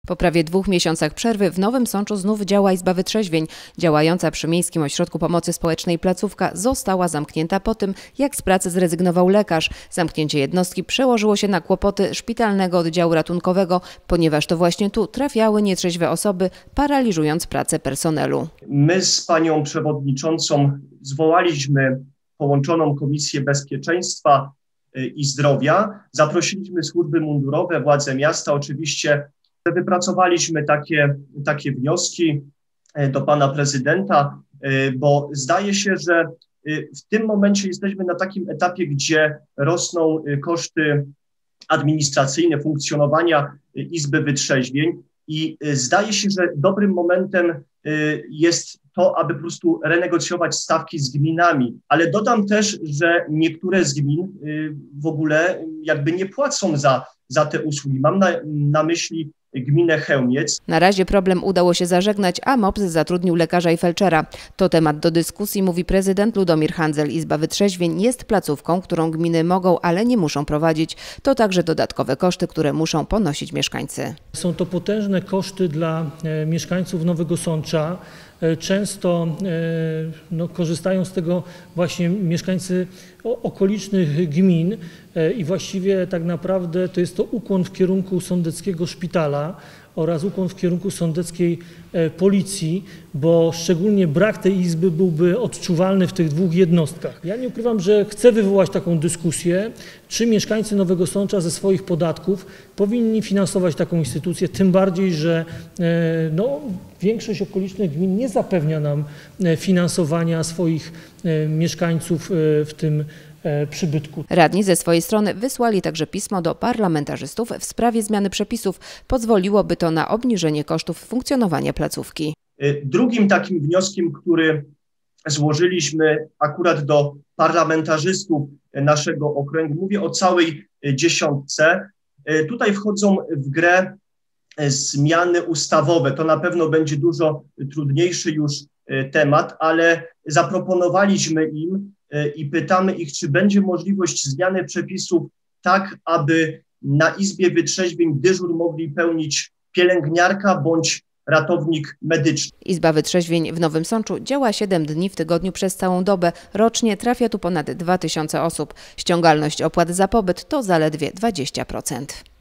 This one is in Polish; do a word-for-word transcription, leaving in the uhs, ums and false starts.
Po prawie dwóch miesiącach przerwy w Nowym Sączu znów działa Izba Wytrzeźwień. Działająca przy Miejskim Ośrodku Pomocy Społecznej placówka została zamknięta po tym, jak z pracy zrezygnował lekarz. Zamknięcie jednostki przełożyło się na kłopoty szpitalnego oddziału ratunkowego, ponieważ to właśnie tu trafiały nietrzeźwe osoby, paraliżując pracę personelu. My z panią przewodniczącą zwołaliśmy połączoną Komisję Bezpieczeństwa i Zdrowia. Zaprosiliśmy służby mundurowe, władze miasta. Oczywiście wypracowaliśmy takie, takie wnioski do pana prezydenta, bo zdaje się, że w tym momencie jesteśmy na takim etapie, gdzie rosną koszty administracyjne funkcjonowania Izby Wytrzeźwień i zdaje się, że dobrym momentem jest to, aby po prostu renegocjować stawki z gminami. Ale dodam też, że niektóre z gmin w ogóle jakby nie płacą za, za te usługi. Mam na, na myśli gminę Chełmiec. Na razie problem udało się zażegnać, a M O P S zatrudnił lekarza i felczera. To temat do dyskusji, mówi prezydent Ludomir Handzel. Izba Wytrzeźwień jest placówką, którą gminy mogą, ale nie muszą prowadzić. To także dodatkowe koszty, które muszą ponosić mieszkańcy. Są to potężne koszty dla e, mieszkańców Nowego Sącza. E, często e, no, korzystają z tego właśnie mieszkańcy o, okolicznych gmin e, i właściwie tak naprawdę to jest to ukłon w kierunku sądeckiego szpitala oraz ukłon w kierunku sądeckiej e, policji, bo szczególnie brak tej izby byłby odczuwalny w tych dwóch jednostkach. Ja nie ukrywam, że chcę wywołać taką dyskusję, czy mieszkańcy Nowego Sącza ze swoich podatków powinni finansować taką instytucję, tym bardziej, że e, no, większość okolicznych gmin nie zapewnia nam e, finansowania swoich e, mieszkańców e, w tym przybytku. Radni ze swojej strony wysłali także pismo do parlamentarzystów w sprawie zmiany przepisów. Pozwoliłoby to na obniżenie kosztów funkcjonowania placówki. Drugim takim wnioskiem, który złożyliśmy akurat do parlamentarzystów naszego okręgu, mówię o całej dziesiątce, tutaj wchodzą w grę zmiany ustawowe. To na pewno będzie dużo trudniejszy już temat, ale zaproponowaliśmy im i pytamy ich, czy będzie możliwość zmiany przepisów tak, aby na Izbie Wytrzeźwień dyżur mogli pełnić pielęgniarka bądź ratownik medyczny. Izba Wytrzeźwień w Nowym Sączu działa siedem dni w tygodniu przez całą dobę. Rocznie trafia tu ponad dwa tysiące osób. Ściągalność opłat za pobyt to zaledwie dwadzieścia procent.